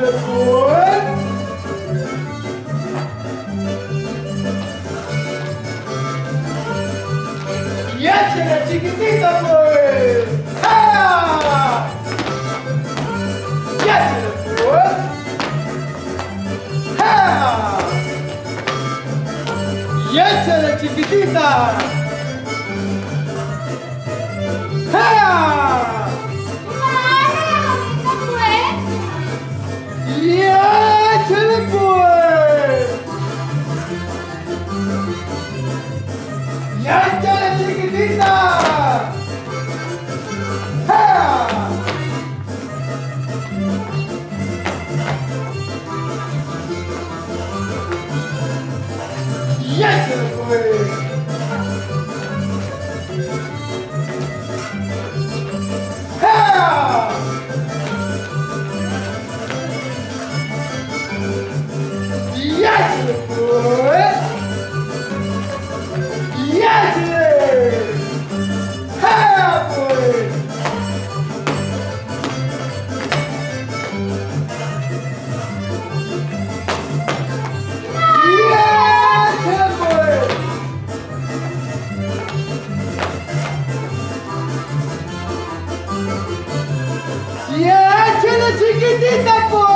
Échale pues. Y échale chiquitita pues. ¡Ah! Y échale pues. ¡Ah! Y échale chiquitita. ¡Ah! Y échale pues. Y échale chiquitita. ¡Ah! Y échale pues. ¡Ah! Y échale pues. Y échale. ¡Ah, pues! Y échale pues. Y échale chiquitita pues.